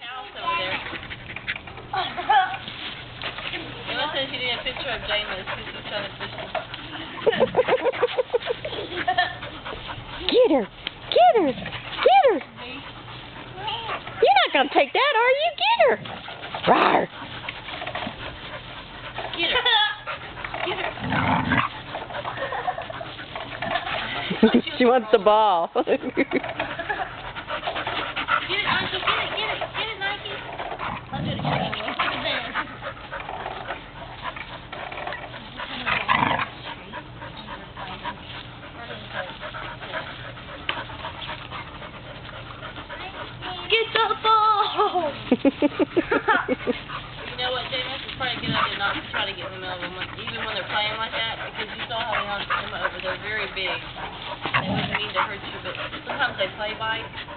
house over there. Emma said she did a picture of Jameis because she's trying to fish him. Get her! Get her! Get her! You're not going to take that, are you? Get her! Rawr! Get her! Get her! She wants the ball. Get it, Nike, get it, Nike. I'll do it again. Get the ball! You know what, Jameis? It's probably a good idea not to try to get in the middle of them, even when they're playing like that, because you saw how they hung Emma over. They're very big. They wouldn't mean to hurt you, but sometimes they play bite.